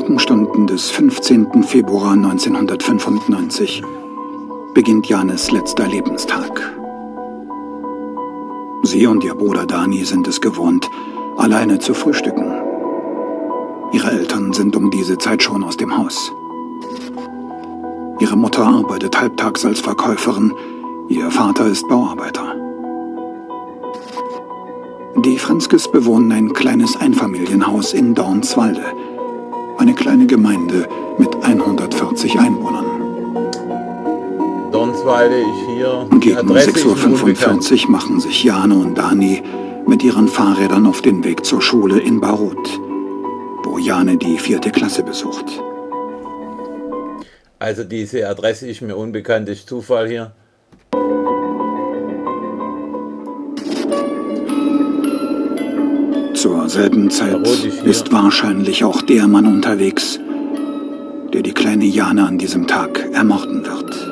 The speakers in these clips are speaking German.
Morgenstunden des 15. Februar 1995 beginnt Janes letzter Lebenstag. Sie und ihr Bruder Dani sind es gewohnt, alleine zu frühstücken. Ihre Eltern sind um diese Zeit schon aus dem Haus. Ihre Mutter arbeitet halbtags als Verkäuferin, ihr Vater ist Bauarbeiter. Die Franzkes bewohnen ein kleines Einfamilienhaus in Dornswalde, eine kleine Gemeinde mit 140 Einwohnern. Dornswalde ist hier. Gegen 6:45 Uhr machen sich Jane und Dani mit ihren Fahrrädern auf den Weg zur Schule in Barut, wo Jane die 4. Klasse besucht. Also diese Adresse ist mir unbekannt, ist Zufall hier. Zur selben Zeit ist wahrscheinlich auch der Mann unterwegs, der die kleine Jane an diesem Tag ermorden wird.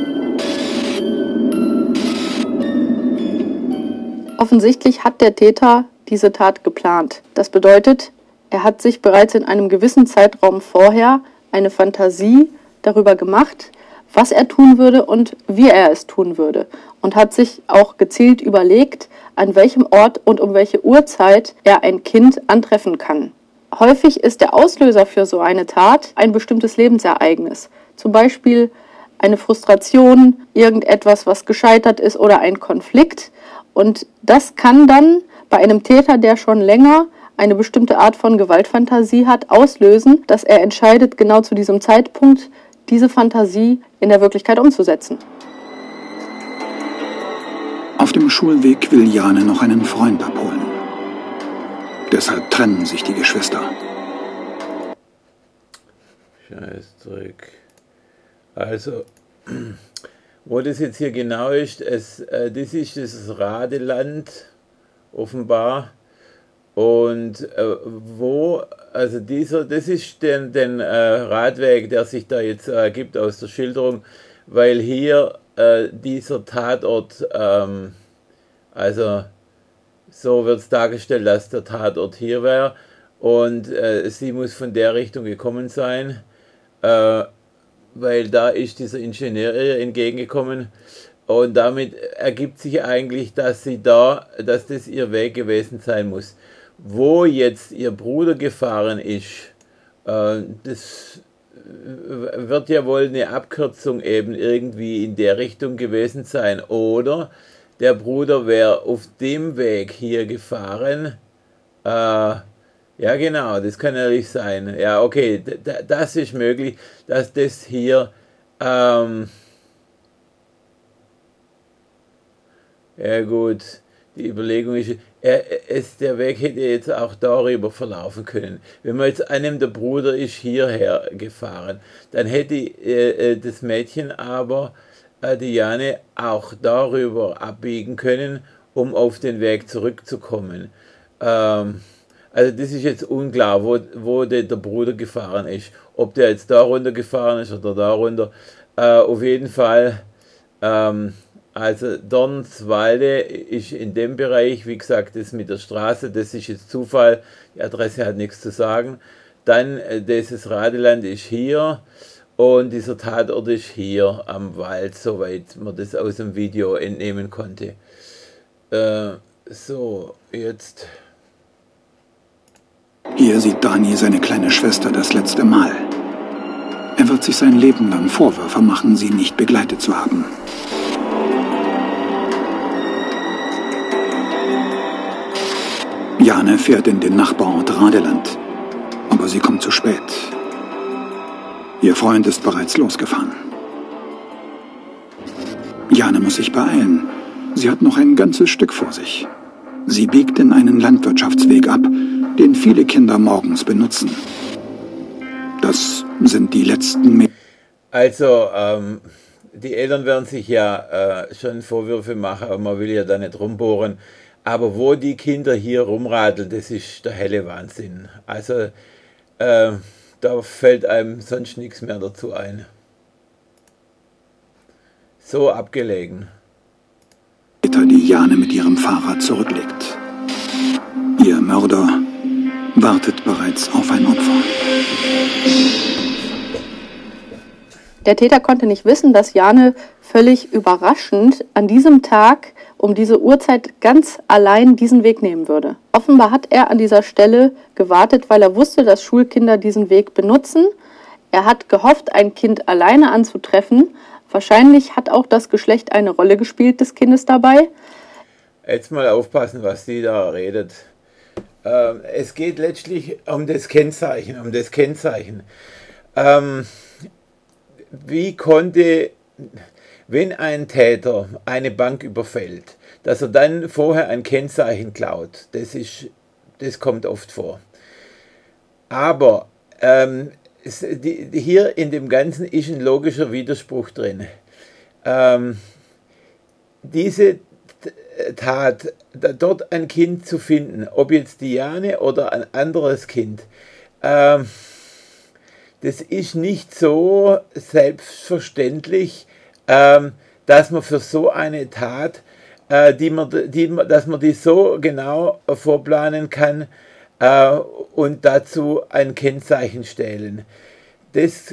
Offensichtlich hat der Täter diese Tat geplant. Das bedeutet, er hat sich bereits in einem gewissen Zeitraum vorher eine Fantasie darüber gemacht, was er tun würde und wie er es tun würde. Und hat sich auch gezielt überlegt, an welchem Ort und um welche Uhrzeit er ein Kind antreffen kann. Häufig ist der Auslöser für so eine Tat ein bestimmtes Lebensereignis. Zum Beispiel eine Frustration, irgendetwas, was gescheitert ist oder ein Konflikt. Und das kann dann bei einem Täter, der schon länger eine bestimmte Art von Gewaltfantasie hat, auslösen, dass er entscheidet, genau zu diesem Zeitpunkt diese Fantasie in der Wirklichkeit umzusetzen. Auf dem Schulweg will Jane noch einen Freund abholen. Deshalb trennen sich die Geschwister. Scheißdreck. Also, wo das jetzt hier genau ist, das ist das Radeland, offenbar. Und also das ist den Radweg, der sich da jetzt ergibt aus der Schilderung, weil hier dieser Tatort, also so wird es dargestellt, dass der Tatort hier wäre und sie muss von der Richtung gekommen sein, weil da ist dieser Ingenieur ihr entgegengekommen und damit ergibt sich eigentlich, dass das ihr Weg gewesen sein muss. Wo jetzt ihr Bruder gefahren ist, das wird ja wohl eine Abkürzung eben irgendwie in der Richtung gewesen sein. Oder der Bruder wäre auf dem Weg hier gefahren. Ja genau, das kann natürlich sein. Ja okay, das ist möglich, dass das hier... ja gut, die Überlegung ist, der Weg hätte jetzt auch darüber verlaufen können. Wenn man jetzt annehmen, der Bruder ist hierher gefahren, dann hätte das Mädchen aber, die Jane, auch darüber abbiegen können, um auf den Weg zurückzukommen. Also das ist jetzt unklar, wo der Bruder gefahren ist. Ob der jetzt da runter gefahren ist oder da runter. Auf jeden Fall... Also Dornswalde ist in dem Bereich, wie gesagt, das mit der Straße, das ist jetzt Zufall, die Adresse hat nichts zu sagen. Dann dieses Radeland ist hier und dieser Tatort ist hier am Wald, soweit man das aus dem Video entnehmen konnte. So, jetzt... Hier sieht Dani seine kleine Schwester das letzte Mal. Er wird sich sein Leben lang Vorwürfe machen, sie nicht begleitet zu haben. Jane fährt in den Nachbarort Radeland, aber sie kommt zu spät. Ihr Freund ist bereits losgefahren. Jane muss sich beeilen. Sie hat noch ein ganzes Stück vor sich. Sie biegt in einen Landwirtschaftsweg ab, den viele Kinder morgens benutzen. Das sind die letzten Also, die Eltern werden sich ja schon Vorwürfe machen, aber man will ja da nicht rumbohren. Aber wo die Kinder hier rumradeln, das ist der helle Wahnsinn. Also da fällt einem sonst nichts mehr dazu ein. So abgelegen. Die Jane mit ihrem Fahrrad zurücklegt. Ihr Mörder wartet bereits auf ein Opfer. Der Täter konnte nicht wissen, dass Jane völlig überraschend an diesem Tag um diese Uhrzeit ganz allein diesen Weg nehmen würde. Offenbar hat er an dieser Stelle gewartet, weil er wusste, dass Schulkinder diesen Weg benutzen. Er hat gehofft, ein Kind alleine anzutreffen. Wahrscheinlich hat auch das Geschlecht eine Rolle gespielt des Kindes dabei. Jetzt mal aufpassen, was die da redet. Es geht letztlich um das Kennzeichen. Wie konnte, wenn ein Täter eine Bank überfällt, dass er dann vorher ein Kennzeichen klaut? Das kommt oft vor. Aber hier in dem Ganzen ist ein logischer Widerspruch drin. Diese Tat, dort ein Kind zu finden, ob jetzt Diane oder ein anderes Kind, das ist nicht so selbstverständlich, dass man für so eine Tat, dass man die so genau vorplanen kann und dazu ein Kennzeichen stellen. Das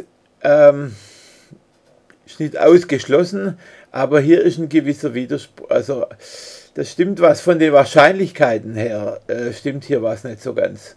ist nicht ausgeschlossen, aber hier ist ein gewisser Widerspruch. Also das stimmt was von den Wahrscheinlichkeiten her, stimmt hier was nicht so ganz.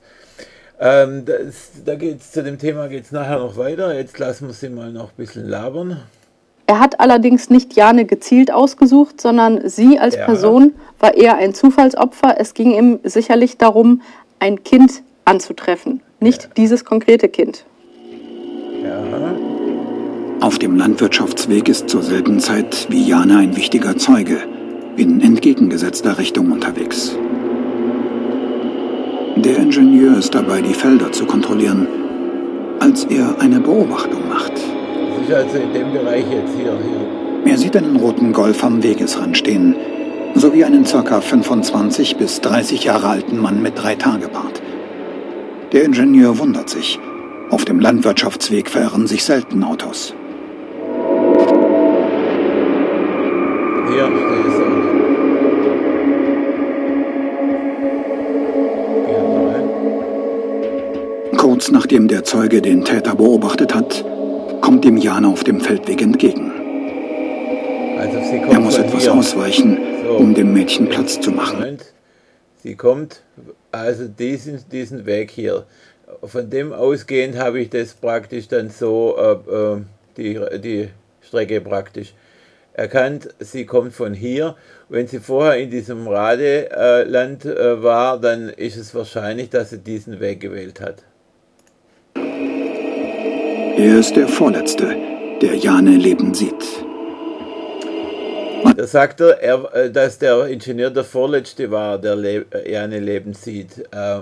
Zu dem Thema geht es nachher noch weiter. Jetzt lassen wir sie mal noch ein bisschen labern. Er hat allerdings nicht Jane gezielt ausgesucht, sondern sie als Person war eher ein Zufallsopfer. Es ging ihm sicherlich darum, ein Kind anzutreffen, nicht dieses konkrete Kind. Ja. Auf dem Landwirtschaftsweg ist zur selben Zeit wie Jane ein wichtiger Zeuge, in entgegengesetzter Richtung unterwegs. Der Ingenieur ist dabei, die Felder zu kontrollieren, als er eine Beobachtung macht. Das ist also in dem Bereich jetzt hier. Er sieht einen roten Golf am Wegesrand stehen, sowie einen ca. 25 bis 30 Jahre alten Mann mit 3-Tage-Bart. Der Ingenieur wundert sich. Auf dem Landwirtschaftsweg verirren sich selten Autos. Hier, der ist auch. Kurz nachdem der Zeuge den Täter beobachtet hat, kommt ihm Jane auf dem Feldweg entgegen. Also sie kommt er muss etwas ausweichen, um dem Mädchen Platz zu machen. Moment. Sie kommt also diesen Weg hier. Von dem ausgehend habe ich das praktisch dann so, die Strecke praktisch erkannt. Sie kommt von hier. Wenn sie vorher in diesem Radeland war, dann ist es wahrscheinlich, dass sie diesen Weg gewählt hat. Er ist der Vorletzte, der Jane leben sieht. Da sagt er, dass der Ingenieur der Vorletzte war, der Jane leben sieht.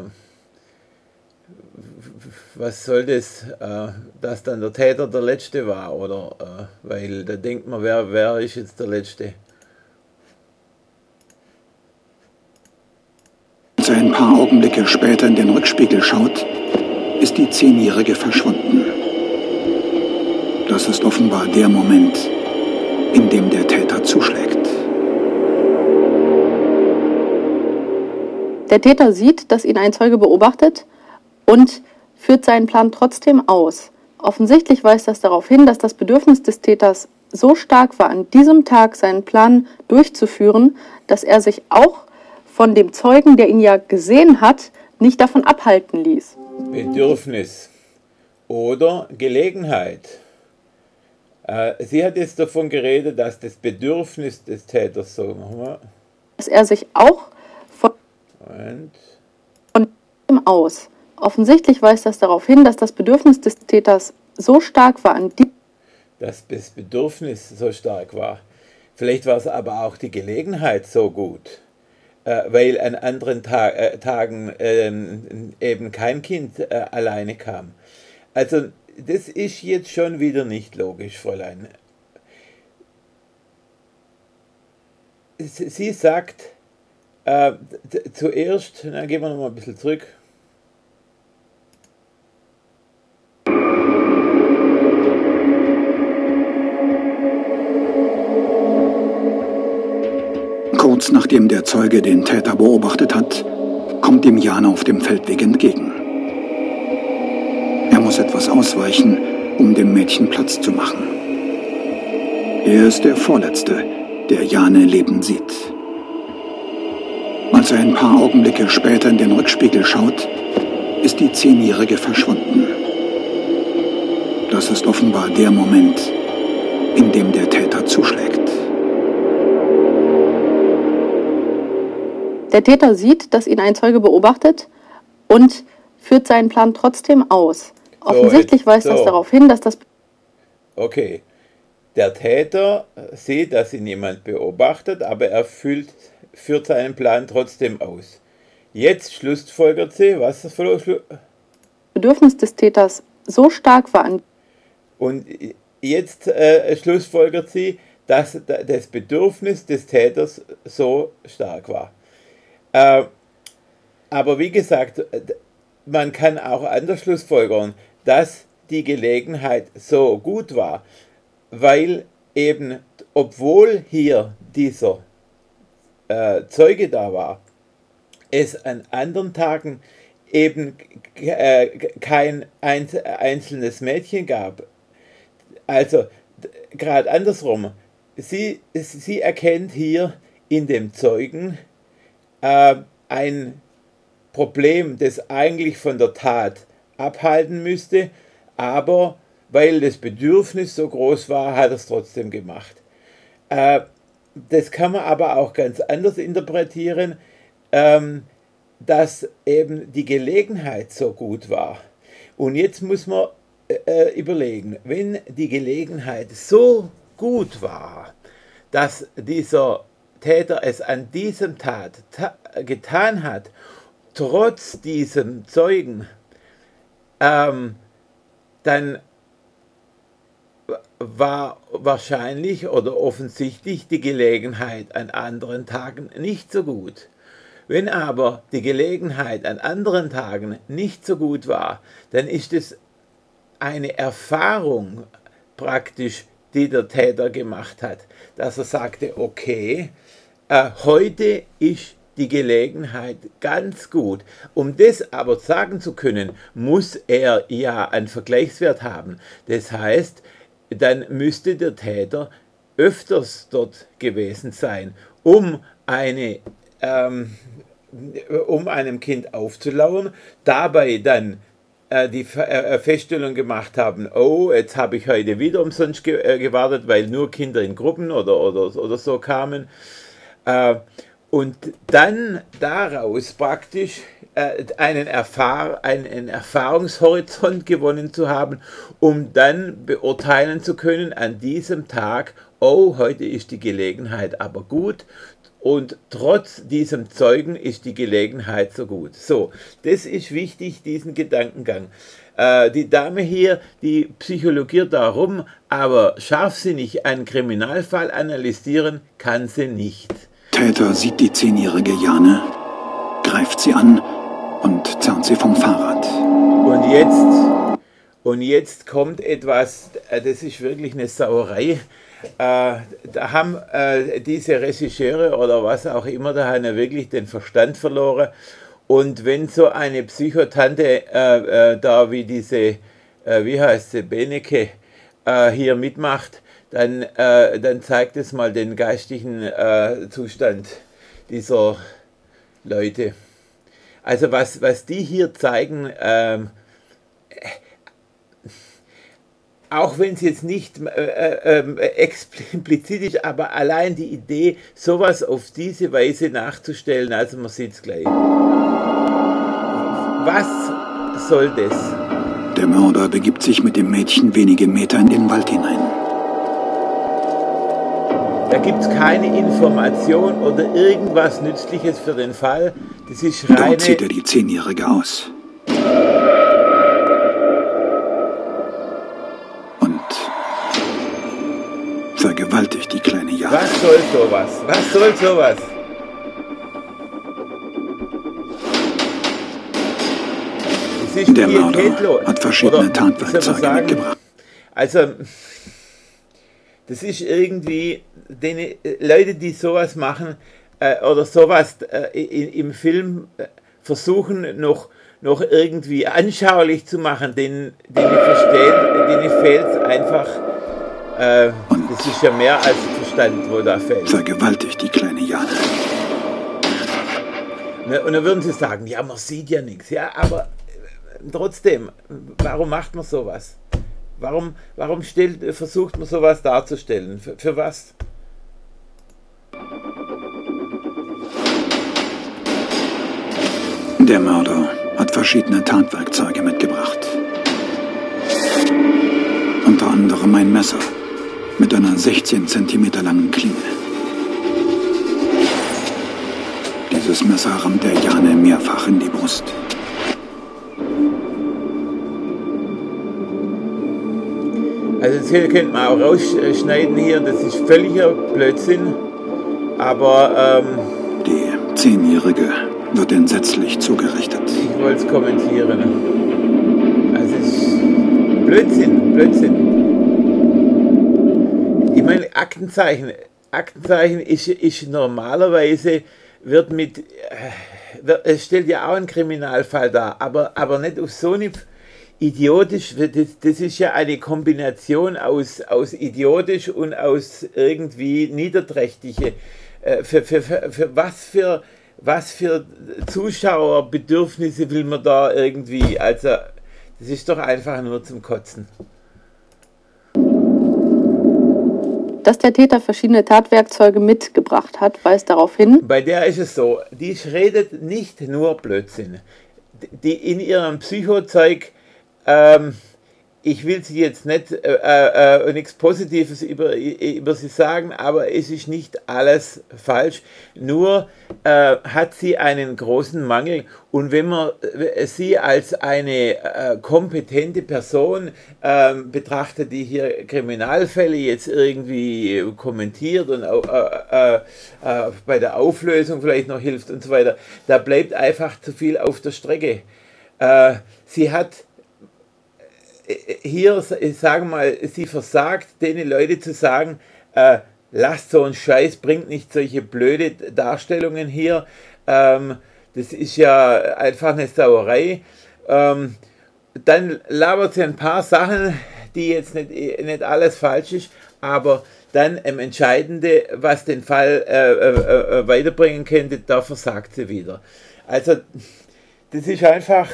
Was soll das, dass dann der Täter der Letzte war? Oder weil da denkt man, wer ist jetzt der Letzte? Als er ein paar Augenblicke später in den Rückspiegel schaut, ist die 10-Jährige verschwunden. Das ist offenbar der Moment, in dem der Täter zuschlägt. Der Täter sieht, dass ihn ein Zeuge beobachtet und führt seinen Plan trotzdem aus. Offensichtlich weist das darauf hin, dass das Bedürfnis des Täters so stark war, an diesem Tag seinen Plan durchzuführen, dass er sich auch von dem Zeugen, der ihn ja gesehen hat, nicht davon abhalten ließ. Bedürfnis oder Gelegenheit. Sie hat jetzt davon geredet, dass das Bedürfnis des Täters so, dass er sich auch von dem aus. Offensichtlich weist das darauf hin, dass das Bedürfnis des Täters so stark war, dass das Bedürfnis so stark war. Vielleicht war es aber auch die Gelegenheit so gut, weil an anderen Tagen eben kein Kind alleine kam. Also das ist jetzt schon wieder nicht logisch, Fräulein. Sie sagt zuerst, dann gehen wir noch mal ein bisschen zurück. Kurz nachdem der Zeuge den Täter beobachtet hat, kommt dem Jane auf dem Feldweg entgegen. Er muss etwas ausweichen, um dem Mädchen Platz zu machen. Er ist der Vorletzte, der Jane lebend sieht. Als er ein paar Augenblicke später in den Rückspiegel schaut, ist die 10-Jährige verschwunden. Das ist offenbar der Moment, in dem der Täter zuschlägt. Der Täter sieht, dass ihn ein Zeuge beobachtet und führt seinen Plan trotzdem aus. Offensichtlich weist das darauf hin, dass das... Okay, der Täter sieht, dass ihn jemand beobachtet, aber er führt seinen Plan trotzdem aus. Jetzt schlussfolgert sie, was das Bedürfnis des Täters so stark war. Und jetzt schlussfolgert sie, dass das Bedürfnis des Täters so stark war. Aber wie gesagt, man kann auch anders schlussfolgern, dass die Gelegenheit so gut war, weil eben, obwohl hier dieser Zeuge da war, es an anderen Tagen eben kein einzelnes Mädchen gab. Also gerade andersrum, sie erkennt hier in dem Zeugen ein Problem, das eigentlich von der Tat abhalten müsste, aber weil das Bedürfnis so groß war, hat er es trotzdem gemacht. Das kann man aber auch ganz anders interpretieren, dass eben die Gelegenheit so gut war. Und jetzt muss man überlegen, wenn die Gelegenheit so gut war, dass dieser Täter es an diesem Tag getan hat, trotz diesem Zeugen, dann war wahrscheinlich oder offensichtlich die Gelegenheit an anderen Tagen nicht so gut. Wenn aber die Gelegenheit an anderen Tagen nicht so gut war, dann ist es eine Erfahrung praktisch, die der Täter gemacht hat, dass er sagte, okay, heute ist die Gelegenheit ganz gut. Um das aber sagen zu können, muss er ja einen Vergleichswert haben. Das heißt, dann müsste der Täter öfters dort gewesen sein, um einem Kind aufzulauern, dabei dann die Feststellung gemacht haben, oh, jetzt habe ich heute wieder umsonst gewartet, weil nur Kinder in Gruppen oder so kamen. Und dann daraus praktisch einen Erfahrungshorizont gewonnen zu haben, um dann beurteilen zu können an diesem Tag, oh, heute ist die Gelegenheit aber gut und trotz diesem Zeugen ist die Gelegenheit so gut. So, das ist wichtig, diesen Gedankengang. Die Dame hier, die psychologiert darum, aber scharfsinnig einen Kriminalfall analysieren kann sie nicht. Täter sieht die 10-jährige Jane, greift sie an und zerrt sie vom Fahrrad. Und jetzt kommt etwas, das ist wirklich eine Sauerei. Da haben diese Regisseure oder was auch immer, da haben ja wirklich den Verstand verloren. Und wenn so eine Psychotante da wie diese, wie heißt sie, Benecke, hier mitmacht, dann zeigt es mal den geistigen Zustand dieser Leute. Also was die hier zeigen, auch wenn es jetzt nicht explizit ist, aber allein die Idee, sowas auf diese Weise nachzustellen, also man sieht es gleich. Was soll das? Der Mörder begibt sich mit dem Mädchen wenige Meter in den Wald hinein. Da gibt es keine Information oder irgendwas Nützliches für den Fall. Das ist reine... Dort zieht er die 10-Jährige aus. Und vergewaltigt die kleine Jane. Was soll sowas? Was soll sowas? Der Mörder hat verschiedene Tatwerkzeuge mitgebracht. Also, das ist irgendwie, Leute, die sowas machen oder sowas im Film versuchen, noch irgendwie anschaulich zu machen, denen fehlt es einfach, das ist ja mehr als Verstand, wo da fehlt. Vergewaltigt die kleine Jane. Und dann würden sie sagen, ja, man sieht ja nichts. Ja, aber trotzdem, warum macht man sowas? Warum versucht man sowas darzustellen? Für was? Der Mörder hat verschiedene Tatwerkzeuge mitgebracht. Unter anderem ein Messer mit einer 16 cm langen Klinge. Dieses Messer rammt der Jane mehrfach in die Brust. Also das hier könnte man auch rausschneiden hier, das ist völliger Blödsinn, aber die 10-Jährige wird entsetzlich zugerichtet. Ich wollte es kommentieren. Also es ist Blödsinn. Ich meine, Aktenzeichen ist normalerweise, es stellt ja auch einen Kriminalfall dar, aber nicht auf so eine idiotisch, das ist ja eine Kombination aus idiotisch und aus irgendwie niederträchtige. Für was für Zuschauerbedürfnisse will man da irgendwie, also das ist doch einfach nur zum Kotzen. Dass der Täter verschiedene Tatwerkzeuge mitgebracht hat, weist darauf hin. Bei der ist es so, die redet nicht nur Blödsinn. Die in ihrem Psychozeug, ich will sie jetzt nicht nichts Positives über sie sagen, aber es ist nicht alles falsch. Nur hat sie einen großen Mangel, und wenn man sie als eine kompetente Person betrachtet, die hier Kriminalfälle jetzt irgendwie kommentiert und bei der Auflösung vielleicht noch hilft und so weiter, da bleibt einfach zu viel auf der Strecke. Sie hat hier, ich sage mal, sie versagt, den Leuten zu sagen, lasst so einen Scheiß, bringt nicht solche blöde Darstellungen hier, das ist ja einfach eine Sauerei. Dann labert sie ein paar Sachen, die jetzt nicht alles falsch ist, aber dann im Entscheidende, was den Fall weiterbringen könnte, da versagt sie wieder. Also das ist einfach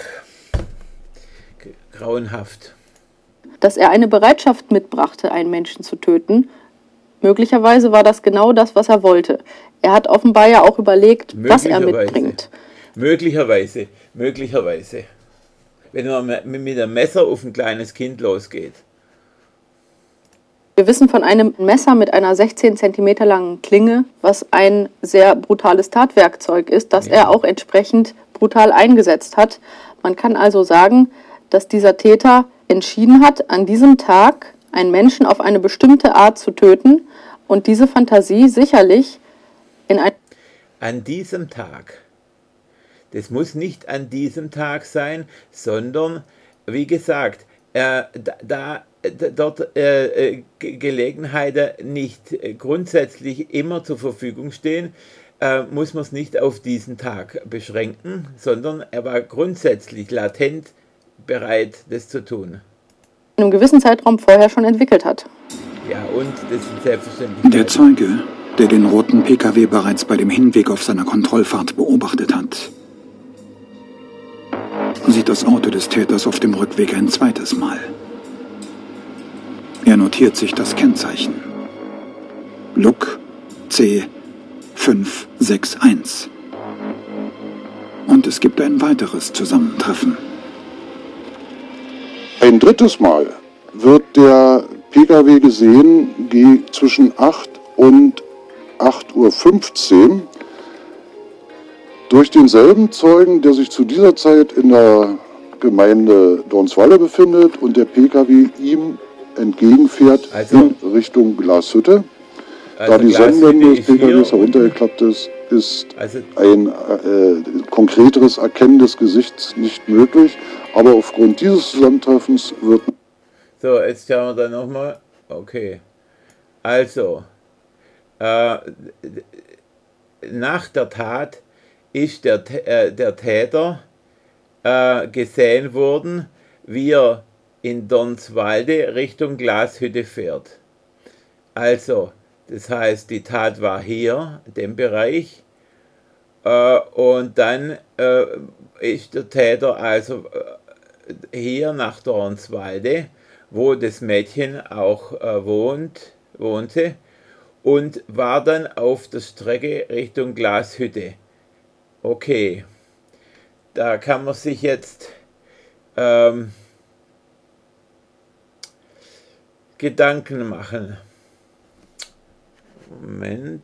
grauenhaft. Dass er eine Bereitschaft mitbrachte, einen Menschen zu töten. Möglicherweise war das genau das, was er wollte. Er hat offenbar ja auch überlegt, was er mitbringt. Möglicherweise. Wenn man mit einem Messer auf ein kleines Kind losgeht. Wir wissen von einem Messer mit einer 16 cm langen Klinge, was ein sehr brutales Tatwerkzeug ist, das er auch entsprechend brutal eingesetzt hat. Man kann also sagen, dass dieser Täter entschieden hat, an diesem Tag einen Menschen auf eine bestimmte Art zu töten und diese Fantasie sicherlich an diesem Tag. Das muss nicht an diesem Tag sein, sondern, wie gesagt, dort Gelegenheiten nicht grundsätzlich immer zur Verfügung stehen, muss man es nicht auf diesen Tag beschränken, sondern er war grundsätzlich latent bereit, das zu tun. In einem gewissen Zeitraum vorher schon entwickelt hat. Ja, und das ist selbstverständlich. Der Zeuge, der den roten PKW bereits bei dem Hinweg auf seiner Kontrollfahrt beobachtet hat, sieht das Auto des Täters auf dem Rückweg ein zweites Mal. Er notiert sich das Kennzeichen. Luk C561. Und es gibt ein weiteres Zusammentreffen. Ein drittes Mal wird der Pkw gesehen, zwischen 8 und 8:15 Uhr durch denselben Zeugen, der sich zu dieser Zeit in der Gemeinde Dornsweiler befindet und der Pkw ihm entgegenfährt, in Richtung Glashütte. Da die Sonnenblende des PKWs heruntergeklappt ist, ein konkreteres Erkennen des Gesichts nicht möglich. Aber aufgrund dieses Zusammentreffens wird... So, jetzt schauen wir da nochmal. Okay. Also, nach der Tat ist der Täter gesehen worden, wie er in Dornswalde Richtung Glashütte fährt. Also, das heißt, die Tat war hier, in dem Bereich, und dann ist der Täter also hier nach Dornswalde, wo das Mädchen auch wohnte, und war dann auf der Strecke Richtung Glashütte. Okay, da kann man sich jetzt Gedanken machen. Moment.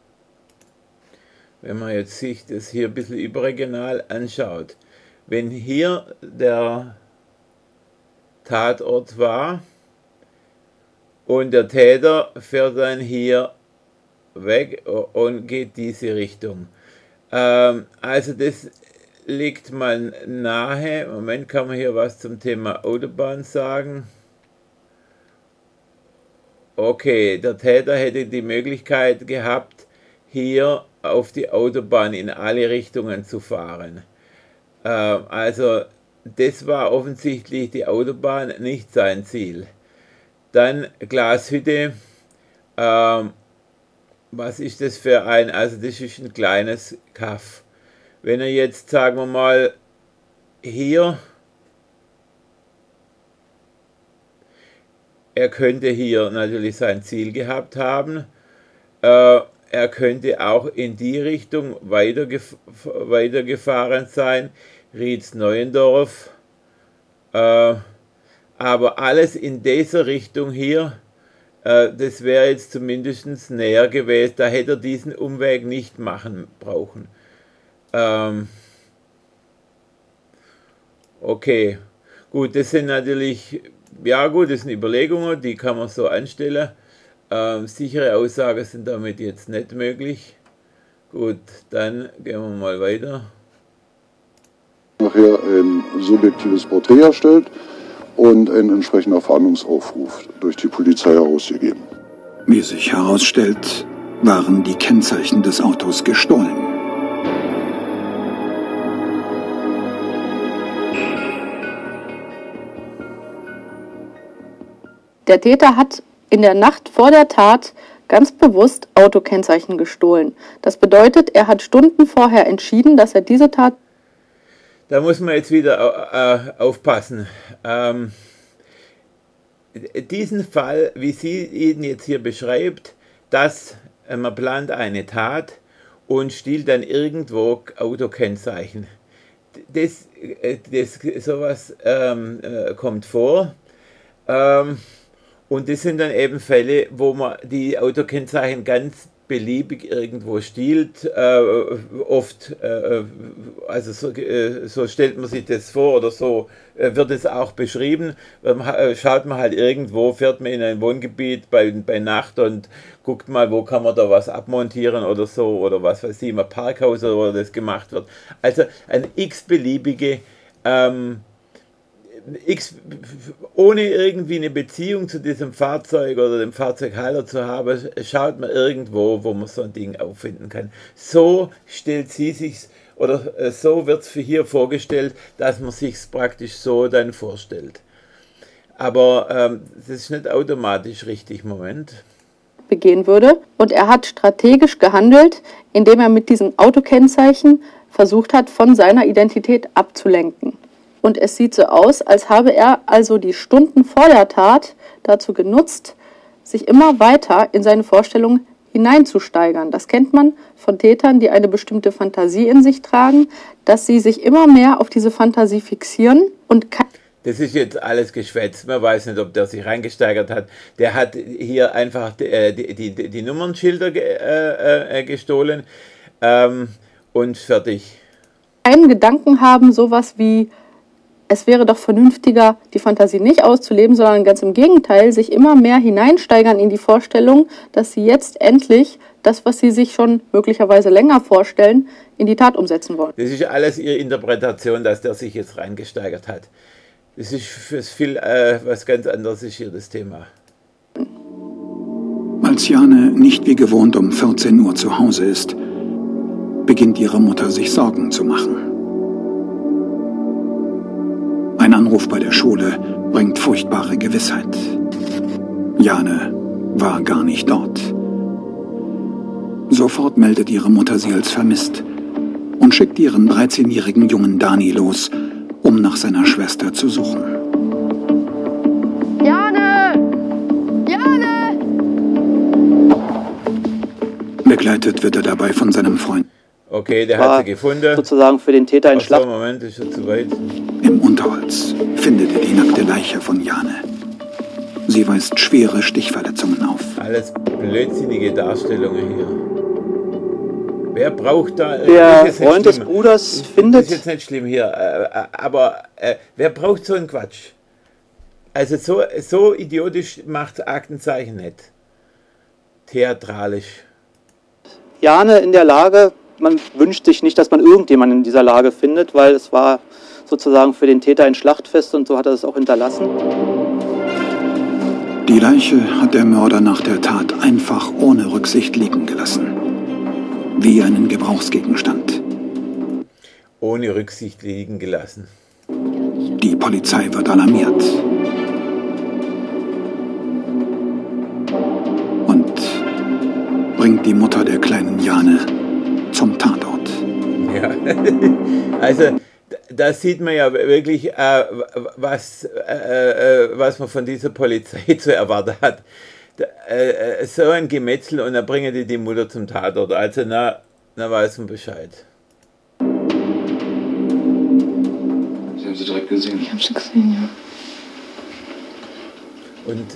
Wenn man jetzt sich das hier ein bisschen überregional anschaut. Wenn hier der Tatort war und der Täter fährt dann hier weg und geht diese Richtung. Also das liegt mal nahe. Moment, kann man hier was zum Thema Autobahn sagen? Okay, der Täter hätte die Möglichkeit gehabt, hier auf die Autobahn in alle Richtungen zu fahren. Also das war offensichtlich die Autobahn, nicht sein Ziel. Dann Glashütte. Was ist das für ein? Also das ist ein kleines Kaff. Wenn er jetzt, sagen wir mal, hier, er könnte hier natürlich sein Ziel gehabt haben. Er könnte auch in die Richtung weitergefahren sein, Rietz-Neuendorf. Aber alles in dieser Richtung hier, das wäre jetzt zumindest näher gewesen. Da hätte er diesen Umweg nicht machen brauchen. Okay, gut, das sind natürlich, ja gut, das sind Überlegungen, die kann man so anstellen. Sichere Aussagen sind damit jetzt nicht möglich. Gut, dann gehen wir mal weiter. Nachher ein subjektives Porträt erstellt und ein entsprechender Fahndungsaufruf durch die Polizei herausgegeben. Wie sich herausstellt, waren die Kennzeichen des Autos gestohlen. Der Täter hat in der Nacht vor der Tat ganz bewusst Autokennzeichen gestohlen. Das bedeutet, er hat Stunden vorher entschieden, dass er diese Tat... Da muss man jetzt wieder aufpassen. Diesen Fall, wie sie ihn jetzt hier beschreibt, dass man plant eine Tat und stiehlt dann irgendwo Autokennzeichen. Sowas kommt vor. Und das sind dann eben Fälle, wo man die Autokennzeichen ganz beliebig irgendwo stiehlt. Oft, also so stellt man sich das vor oder so wird es auch beschrieben. Schaut man halt irgendwo, fährt man in ein Wohngebiet bei Nacht und guckt mal, wo kann man da was abmontieren oder so, oder was weiß ich, im Parkhaus oder wo das gemacht wird. Also ein x-beliebige ohne irgendwie eine Beziehung zu diesem Fahrzeug oder dem Fahrzeughalter zu haben, schaut man irgendwo, wo man so ein Ding auffinden kann. So stellt sie sich oder so wird es für hier vorgestellt, dass man sich praktisch so dann vorstellt. Aber das ist nicht automatisch richtig. Moment. Begehen würde. Und er hat strategisch gehandelt, indem er mit diesen Autokennzeichen versucht hat, von seiner Identität abzulenken. Und es sieht so aus, als habe er also die Stunden vor der Tat dazu genutzt, sich immer weiter in seine Vorstellung hineinzusteigern. Das kennt man von Tätern, die eine bestimmte Fantasie in sich tragen, dass sie sich immer mehr auf diese Fantasie fixieren und das ist jetzt alles Geschwätz. Man weiß nicht, ob der sich reingesteigert hat. Der hat hier einfach die Nummernschilder gestohlen und fertig. Keinen Gedanken haben, sowas wie, es wäre doch vernünftiger, die Fantasie nicht auszuleben, sondern ganz im Gegenteil, sich immer mehr hineinsteigern in die Vorstellung, dass sie jetzt endlich das, was sie sich schon möglicherweise länger vorstellen, in die Tat umsetzen wollen. Das ist alles ihre Interpretation, dass der sich jetzt reingesteigert hat. Das ist fürs viel was ganz anderes ist hier das Thema. Als Jane nicht wie gewohnt um 14 Uhr zu Hause ist, beginnt ihre Mutter sich Sorgen zu machen. Ein Anruf bei der Schule bringt furchtbare Gewissheit. Jane war gar nicht dort. Sofort meldet ihre Mutter sie als vermisst und schickt ihren 13-jährigen Jungen Dani los, um nach seiner Schwester zu suchen. Jane! Jane! Begleitet wird er dabei von seinem Freund. Okay, der hat sie gefunden. Sozusagen für den Täter in Schlacht. Moment, ist schon zu weit. Im Unterholz findet er die nackte Leiche von Jane. Sie weist schwere Stichverletzungen auf. Alles blödsinnige Darstellungen hier. Wer braucht da... Der Freund des Bruders findet... Das ist jetzt nicht schlimm hier, aber wer braucht so einen Quatsch? Also so idiotisch macht Aktenzeichen nicht. Theatralisch. Jane in der Lage, man wünscht sich nicht, dass man irgendjemanden in dieser Lage findet, weil es war sozusagen für den Täter ein Schlachtfest und so hat er es auch hinterlassen. Die Leiche hat der Mörder nach der Tat einfach ohne Rücksicht liegen gelassen. Wie einen Gebrauchsgegenstand. Ohne Rücksicht liegen gelassen. Die Polizei wird alarmiert. Und bringt die Mutter der kleinen Jane zum Tatort. Ja, also da sieht man ja wirklich, was man von dieser Polizei zu erwarten hat. So ein Gemetzel und dann bringen die Mutter zum Tatort. Also na weiß man Bescheid. Sie haben sie direkt gesehen? Ich habe sie gesehen, ja. Und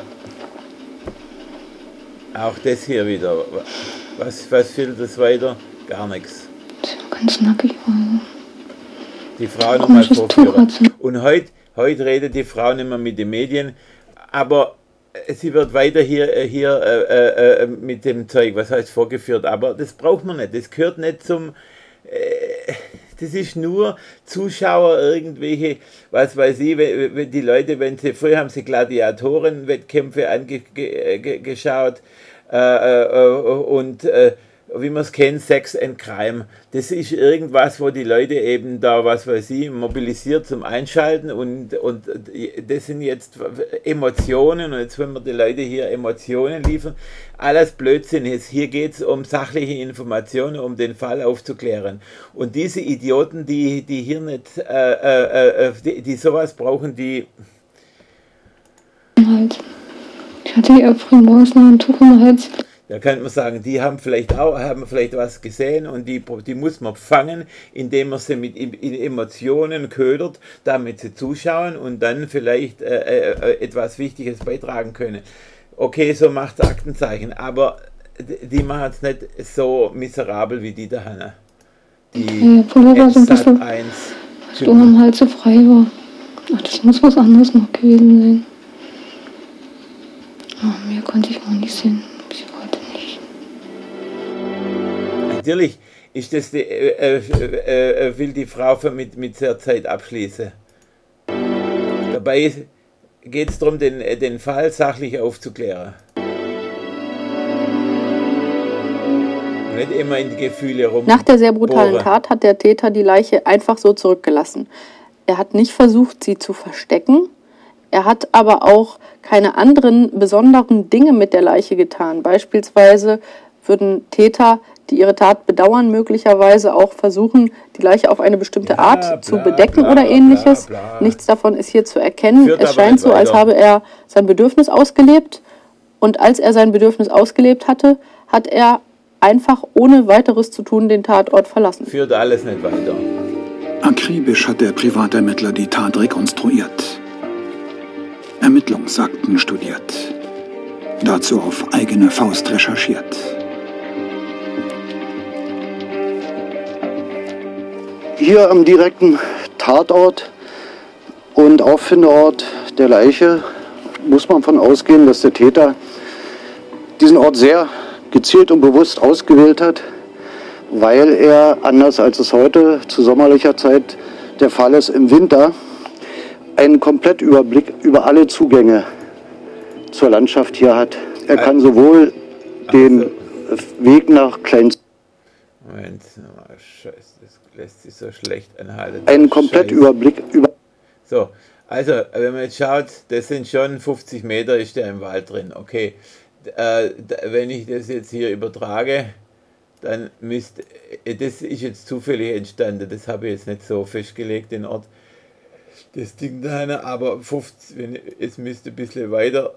auch das hier wieder. Was führt das weiter? Gar nichts. Ganz nackig war. Die Frau nochmal vorführen. Und heute redet die Frau nicht mehr mit den Medien, aber sie wird weiter hier mit dem Zeug, was heißt vorgeführt, aber das braucht man nicht, das gehört nicht zum, das ist nur Zuschauer, irgendwelche, was weiß ich, wenn die Leute, früher haben sie Gladiatorenwettkämpfe angeschaut und wie man es kennt, Sex and Crime. Das ist irgendwas, wo die Leute eben da, was weiß ich, mobilisiert zum Einschalten und das sind jetzt Emotionen und jetzt wollen wir die Leute hier Emotionen liefern. Alles Blödsinn ist. Hier geht es um sachliche Informationen, um den Fall aufzuklären. Und diese Idioten, die hier nicht, die sowas brauchen, die... Ich hatte ja früh morgens noch ein Tuch im Hals. Da könnte man sagen, die haben vielleicht was gesehen und die muss man fangen, indem man sie mit Emotionen ködert, damit sie zuschauen und dann vielleicht etwas Wichtiges beitragen können. Okay, so macht es Aktenzeichen, aber die machen es nicht so miserabel wie die da Hanna. Die Pullover so ein bisschen, du am Hals so frei war. Ach, das muss was anderes noch gewesen sein. Oh, mehr konnte ich auch nicht sehen. Natürlich ist das will die Frau mit der Zeit abschließen. Dabei geht es darum, den Fall sachlich aufzuklären. Nicht immer in die Gefühle rum. Nach der sehr brutalen Tat hat der Täter die Leiche einfach so zurückgelassen. Er hat nicht versucht, sie zu verstecken. Er hat aber auch keine anderen besonderen Dinge mit der Leiche getan. Beispielsweise würden Täter, die ihre Tat bedauern, möglicherweise auch versuchen, die Leiche auf eine bestimmte Art zu bedecken oder ähnliches. Nichts davon ist hier zu erkennen. Es scheint so, als habe er sein Bedürfnis ausgelebt. Und als er sein Bedürfnis ausgelebt hatte, hat er einfach ohne weiteres zu tun den Tatort verlassen. Führt alles nicht weiter. Akribisch hat der Privatermittler die Tat rekonstruiert. Ermittlungsakten studiert. Dazu auf eigene Faust recherchiert. Hier am direkten Tatort und Auffindeort der Leiche muss man davon ausgehen, dass der Täter diesen Ort sehr gezielt und bewusst ausgewählt hat, weil er, anders als es heute zu sommerlicher Zeit der Fall ist, im Winter einen Komplettüberblick über alle Zugänge zur Landschaft hier hat. Er kann sowohl den Weg nach Klein... Moment, Scheiße, das lässt sich so schlecht anhalten. Einen Komplettüberblick über. So, also, wenn man jetzt schaut, das sind schon 50 Meter, ist der im Wald drin. Okay, wenn ich das jetzt hier übertrage, dann müsste, das ist jetzt zufällig entstanden, das habe ich jetzt nicht so festgelegt, den Ort, das Ding da, aber 50, es müsste ein bisschen weiter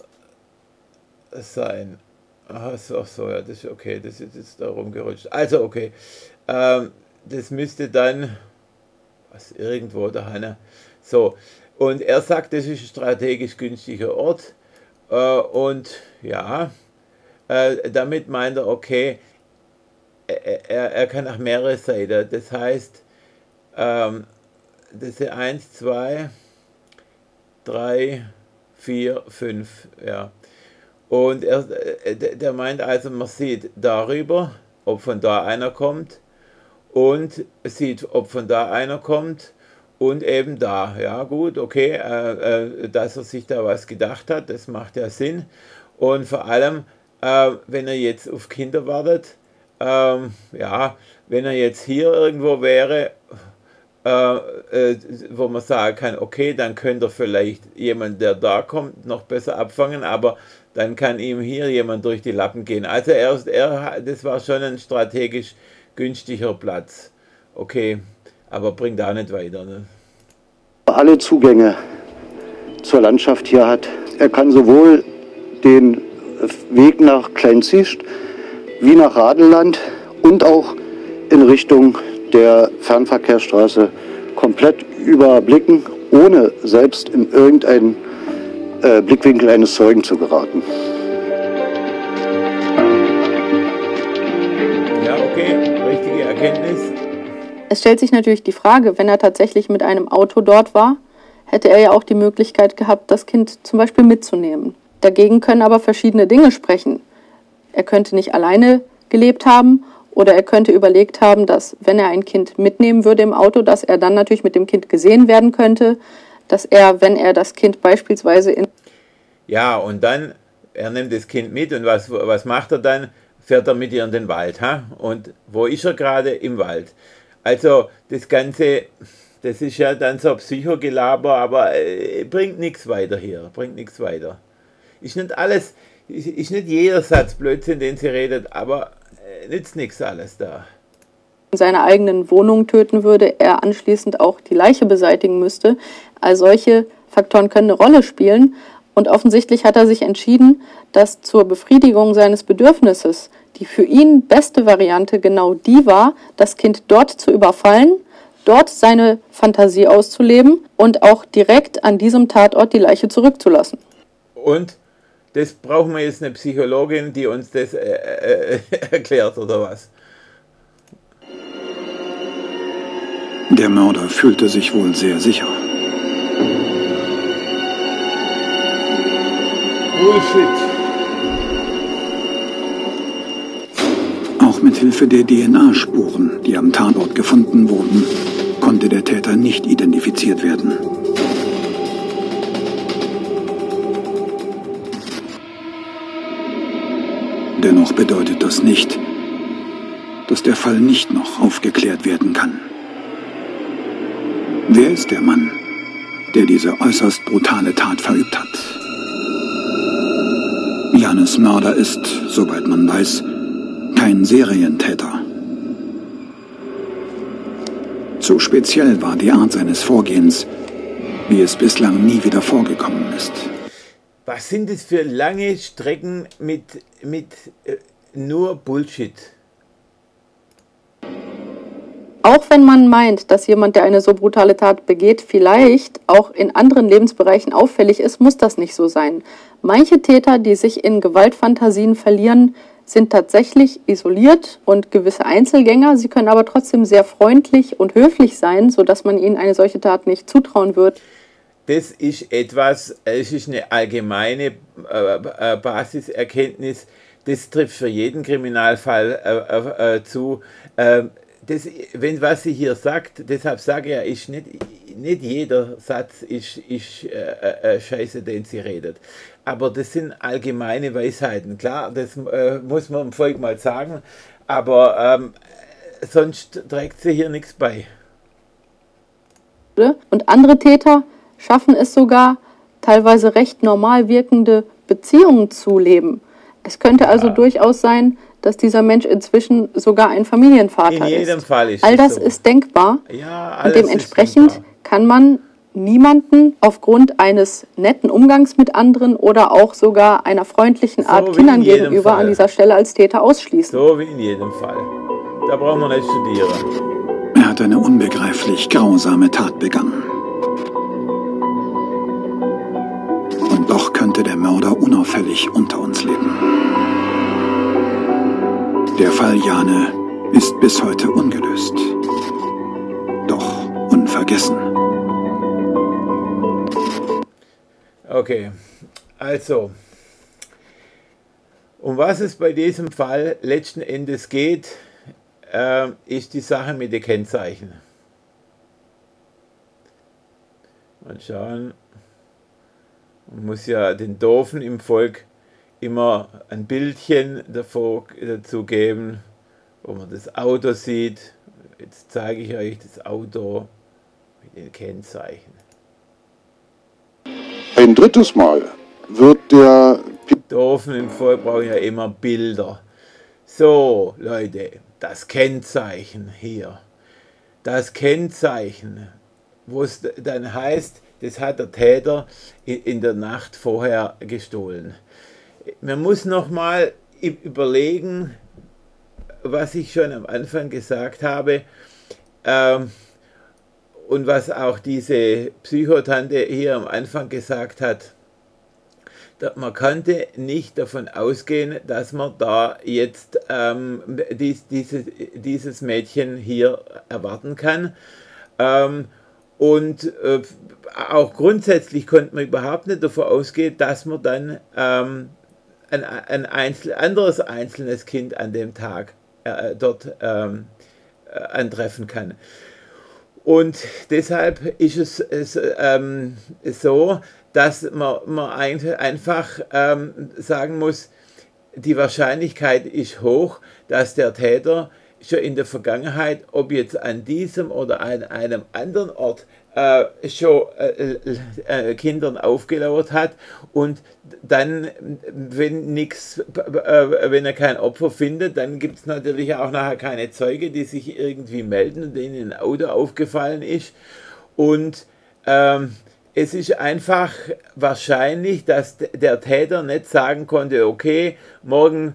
sein. Aha, so, ja, das ist okay, das ist jetzt da rumgerutscht. Also, okay, das müsste dann, was, irgendwo da, so, und er sagt, das ist ein strategisch günstiger Ort, und ja, damit meint er, okay, er kann nach mehrere Seiten, das heißt, das ist 1, 2, 3, 4, 5, ja. Und der meint also, man sieht darüber, ob von da einer kommt, und sieht, ob von da einer kommt, und eben da. Ja gut, okay, dass er sich da was gedacht hat, das macht ja Sinn. Und vor allem, wenn er jetzt auf Kinder wartet, ja, wenn er jetzt hier irgendwo wäre, wo man sagen kann, okay, dann könnte er vielleicht jemand, der da kommt, noch besser abfangen, aber dann kann ihm hier jemand durch die Lappen gehen. Also das war schon ein strategisch günstiger Platz. Okay, aber bringt auch nicht weiter. Ne? Alle Zugänge zur Landschaft hier hat. Er kann sowohl den Weg nach Kleinzicht wie nach Radeland und auch in Richtung der Fernverkehrsstraße komplett überblicken, ohne selbst in irgendeinen Blickwinkel eines Zeugen zu geraten. Ja, okay, richtige Erkenntnis. Es stellt sich natürlich die Frage, wenn er tatsächlich mit einem Auto dort war, hätte er ja auch die Möglichkeit gehabt, das Kind zum Beispiel mitzunehmen. Dagegen können aber verschiedene Dinge sprechen. Er könnte nicht alleine gelebt haben oder er könnte überlegt haben, dass, wenn er ein Kind mitnehmen würde im Auto, dass er dann natürlich mit dem Kind gesehen werden könnte, dass er, wenn er das Kind beispielsweise in... Ja, und dann, er nimmt das Kind mit und was macht er dann? Fährt er mit ihr in den Wald. Ha? Und wo ist er gerade? Im Wald. Also das Ganze, das ist ja dann so Psychogelaber, aber bringt nichts weiter hier, bringt nichts weiter. Ist nicht alles, ist nicht jeder Satz Blödsinn, den sie redet, aber nützt nichts alles da. In seiner eigenen Wohnung töten würde, er anschließend auch die Leiche beseitigen müsste. All solche Faktoren können eine Rolle spielen und offensichtlich hat er sich entschieden, dass zur Befriedigung seines Bedürfnisses die für ihn beste Variante genau die war, das Kind dort zu überfallen, dort seine Fantasie auszuleben und auch direkt an diesem Tatort die Leiche zurückzulassen. Und das brauchen wir jetzt eine Psychologin, die uns das erklärt, oder was? Der Mörder fühlte sich wohl sehr sicher. Bullshit. Auch mit Hilfe der DNA-Spuren, die am Tatort gefunden wurden, konnte der Täter nicht identifiziert werden. Dennoch bedeutet das nicht, dass der Fall nicht noch aufgeklärt werden kann. Wer ist der Mann, der diese äußerst brutale Tat verübt hat? Jannes Mörder ist, soweit man weiß, kein Serientäter. Zu speziell war die Art seines Vorgehens, wie es bislang nie wieder vorgekommen ist. Was sind das für lange Strecken mit nur Bullshit? Auch wenn man meint, dass jemand, der eine so brutale Tat begeht, vielleicht auch in anderen Lebensbereichen auffällig ist, muss das nicht so sein. Manche Täter, die sich in Gewaltfantasien verlieren, sind tatsächlich isoliert und gewisse Einzelgänger. Sie können aber trotzdem sehr freundlich und höflich sein, sodass man ihnen eine solche Tat nicht zutrauen wird. Das ist etwas, es ist eine allgemeine Basiserkenntnis, das trifft für jeden Kriminalfall zu. Was sie hier sagt, deshalb sage ich ja, ist nicht jeder Satz ist Scheiße, den sie redet. Aber das sind allgemeine Weisheiten. Klar, das muss man dem Volk mal sagen, aber sonst trägt sie hier nichts bei. Und andere Täter schaffen es sogar, teilweise recht normal wirkende Beziehungen zu leben. Es könnte also durchaus sein, dass dieser Mensch inzwischen sogar ein Familienvater ist. In jedem Fall ist all das so. ist denkbar. Ja, und alles dementsprechend ist denkbar. kann man niemanden aufgrund eines netten Umgangs mit anderen oder auch sogar einer freundlichen Art So wie Kindern in jedem gegenüber Fall. an dieser Stelle als Täter ausschließen. So wie in jedem Fall. Da brauchen wir nicht studieren. Er hat eine unbegreiflich grausame Tat begangen. Und doch könnte der Mörder unauffällig unter uns leben. Der Fall Jane ist bis heute ungelöst. Doch unvergessen. Okay, also, um was es bei diesem Fall letzten Endes geht, ist die Sache mit den Kennzeichen. Mal schauen. Man muss ja den Doofen im Volk immer ein Bildchen dazu geben, wo man das Auto sieht. Jetzt zeige ich euch das Auto mit den Kennzeichen. Ein drittes Mal wird der Doofen im Volk brauchen ja immer Bilder. So, Leute, das Kennzeichen hier. Das Kennzeichen, wo es dann heißt, das hat der Täter in der Nacht vorher gestohlen. Man muss nochmal überlegen, was ich schon am Anfang gesagt habe und was auch diese Psychotante hier am Anfang gesagt hat. Man konnte nicht davon ausgehen, dass man da jetzt dieses Mädchen hier erwarten kann. Und auch grundsätzlich konnte man überhaupt nicht davon ausgehen, dass man dann ein anderes einzelnes Kind an dem Tag dort antreffen kann. Und deshalb ist es so, dass man einfach sagen muss, die Wahrscheinlichkeit ist hoch, dass der Täter schon in der Vergangenheit, ob jetzt an diesem oder an einem anderen Ort, schon Kindern aufgelauert hat und dann, wenn er kein Opfer findet, dann gibt es natürlich auch nachher keine Zeuge, die sich irgendwie melden und denen ein Auto aufgefallen ist. Und es ist einfach wahrscheinlich, dass der Täter nicht sagen konnte, okay, morgen,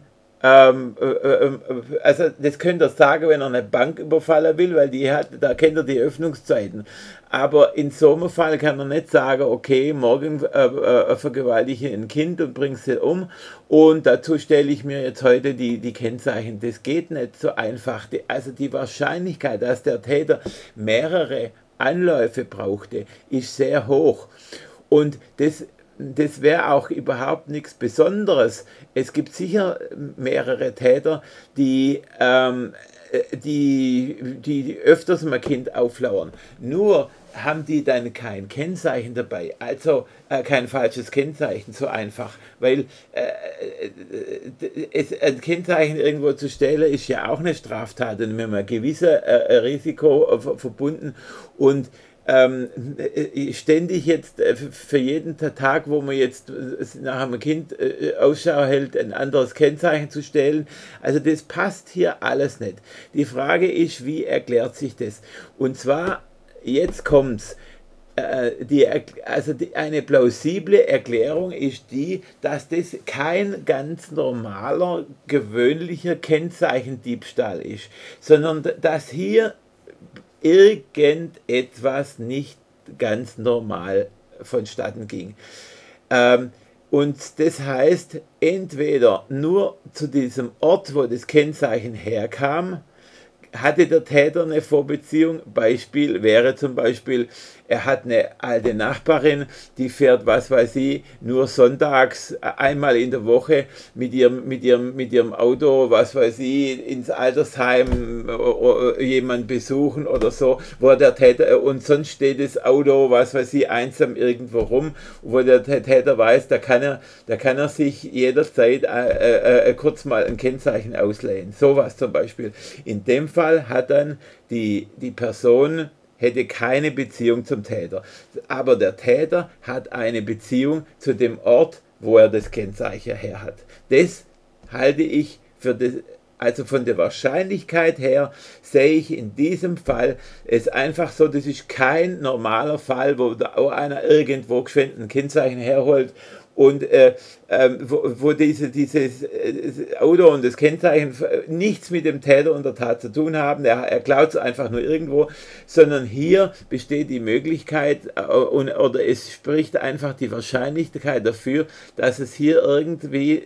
also das könnte er sagen, wenn er eine Bank überfallen will, weil da kennt er die Öffnungszeiten. Aber in so einem Fall kann er nicht sagen, okay, morgen vergewaltige ich ein Kind und bringe es um und dazu stelle ich mir jetzt heute die Kennzeichen. Das geht nicht so einfach. Also die Wahrscheinlichkeit, dass der Täter mehrere Anläufe brauchte, ist sehr hoch. Und das wäre auch überhaupt nichts Besonderes. Es gibt sicher mehrere Täter, die öfters mal Kind auflauern. Nur haben die dann kein Kennzeichen dabei, also kein falsches Kennzeichen, so einfach, weil ein Kennzeichen irgendwo zu stellen ist ja auch eine Straftat und mit einem gewissen Risiko verbunden und ständig jetzt für jeden Tag, wo man jetzt nach einem Kind Ausschau hält, ein anderes Kennzeichen zu stellen. Also das passt hier alles nicht. Die Frage ist, wie erklärt sich das? Und zwar, jetzt kommt's. Eine plausible Erklärung ist die, dass das kein ganz normaler, gewöhnlicher Kennzeichendiebstahl ist, sondern dass hier irgendetwas nicht ganz normal vonstatten ging. Und das heißt, entweder nur zu diesem Ort, wo das Kennzeichen herkam, hatte der Täter eine Vorbeziehung. Beispiel wäre zum Beispiel, er hat eine alte Nachbarin, die fährt, was weiß ich, nur sonntags einmal in der Woche mit ihrem Auto, was weiß ich, ins Altersheim jemand besuchen oder so, wo der Täter, und sonst steht das Auto, was weiß ich, einsam irgendwo rum, wo der Täter weiß, da kann er sich jederzeit kurz mal ein Kennzeichen ausleihen. Sowas zum Beispiel. In dem Fall Fall hat dann die Person hätte keine Beziehung zum Täter. Aber der Täter hat eine Beziehung zu dem Ort, wo er das Kennzeichen her hat. Das halte ich für das, also von der Wahrscheinlichkeit her sehe ich in diesem Fall es einfach so, das ist kein normaler Fall, wo da auch einer irgendwo geschwind ein Kennzeichen herholt und wo dieses Auto und das Kennzeichen nichts mit dem Täter und der Tat zu tun haben, er klaut es einfach nur irgendwo, sondern hier besteht die Möglichkeit oder es spricht einfach die Wahrscheinlichkeit dafür, dass es hier irgendwie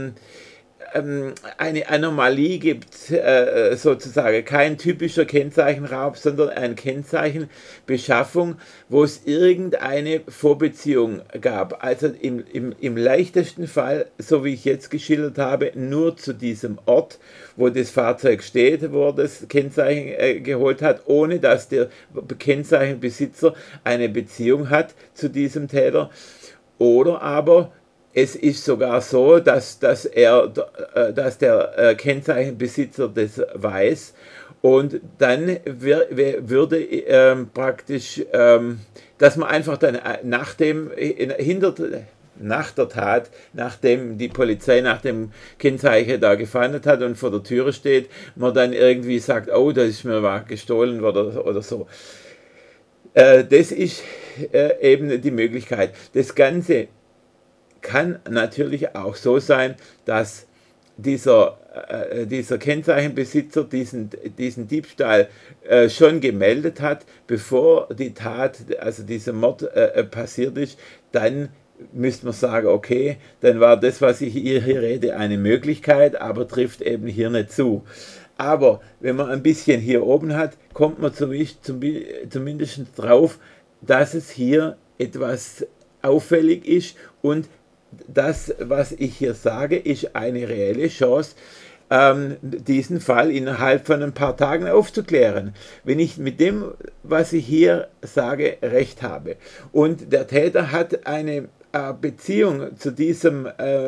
eine Anomalie gibt, sozusagen kein typischer Kennzeichenraub, sondern eine Kennzeichenbeschaffung, wo es irgendeine Vorbeziehung gab. Also im leichtesten Fall, so wie ich jetzt geschildert habe, nur zu diesem Ort, wo das Fahrzeug steht, wo das Kennzeichen geholt hat, ohne dass der Kennzeichenbesitzer eine Beziehung hat zu diesem Täter. Oder aber es ist sogar so, dass der Kennzeichenbesitzer das weiß und dann würde praktisch, dass man einfach dann nach der Tat, nachdem die Polizei nach dem Kennzeichen da gefahndet hat und vor der Türe steht, man dann irgendwie sagt, oh, das ist mir was gestohlen oder so. Das ist eben die Möglichkeit. Das Ganze kann natürlich auch so sein, dass dieser Kennzeichenbesitzer diesen Diebstahl schon gemeldet hat, bevor die Tat, also dieser Mord passiert ist. Dann müsste man sagen, okay, dann war das, was ich hier rede, eine Möglichkeit, aber trifft eben hier nicht zu. Aber wenn man ein bisschen hier oben hat, kommt man zumindest drauf, dass es hier etwas auffällig ist und das, was ich hier sage, ist eine reelle Chance, diesen Fall innerhalb von ein paar Tagen aufzuklären. Wenn ich mit dem, was ich hier sage, recht habe und der Täter hat eine Beziehung zu diesem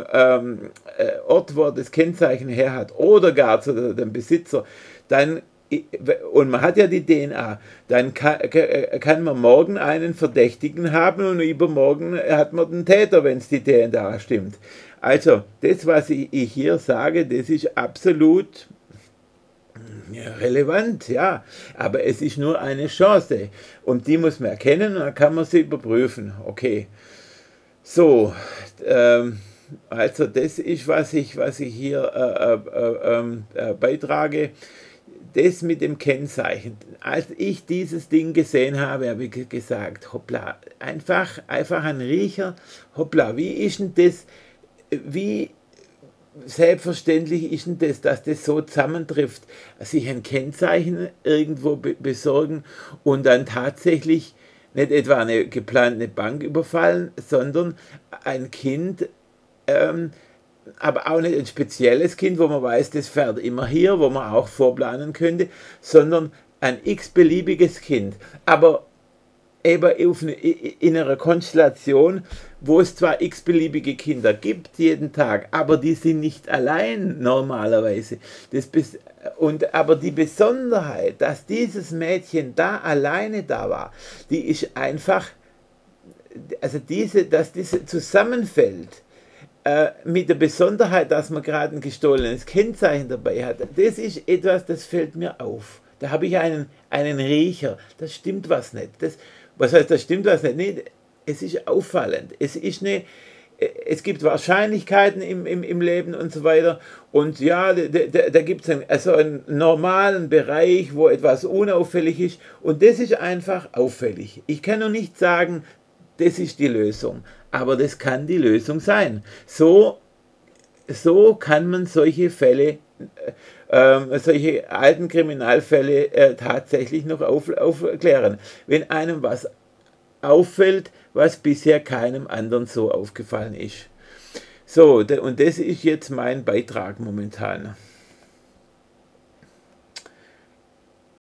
Ort, wo er das Kennzeichen her hat oder gar zu dem Besitzer, dann und man hat ja die DNA, dann kann man morgen einen Verdächtigen haben und übermorgen hat man den Täter, wenn es die DNA stimmt. Also, das, was ich hier sage, das ist absolut relevant, ja, aber es ist nur eine Chance und die muss man erkennen und dann kann man sie überprüfen. Okay, so, also das ist, was ich hier beitrage. Das mit dem Kennzeichen. Als ich dieses Ding gesehen habe, habe ich gesagt, hoppla, einfach ein Riecher, hoppla, wie ist denn das, wie selbstverständlich ist denn das, dass das so zusammentrifft, sich ein Kennzeichen irgendwo besorgen und dann tatsächlich nicht etwa eine geplante Bank überfallen, sondern ein Kind, aber auch nicht ein spezielles Kind, wo man weiß, das fährt immer hier, wo man auch vorplanen könnte, sondern ein x-beliebiges Kind. Aber eben in einer Konstellation, wo es zwar x-beliebige Kinder gibt jeden Tag, aber die sind nicht allein normalerweise. Aber die Besonderheit, dass dieses Mädchen da alleine da war, die ist einfach, also dass diese zusammenfällt, mit der Besonderheit, dass man gerade ein gestohlenes Kennzeichen dabei hat, das ist etwas, das fällt mir auf. Da habe ich einen Riecher, das stimmt was nicht. Was heißt, das stimmt was nicht? Nee, es ist auffallend. Es gibt Wahrscheinlichkeiten im Leben und so weiter. Und ja, da gibt es einen normalen Bereich, wo etwas unauffällig ist. Und das ist einfach auffällig. Ich kann noch nicht sagen, das ist die Lösung. Aber das kann die Lösung sein. So kann man solche Fälle, solche alten Kriminalfälle tatsächlich noch aufklären. Wenn einem was auffällt, was bisher keinem anderen so aufgefallen ist. So, und das ist jetzt mein Beitrag momentan.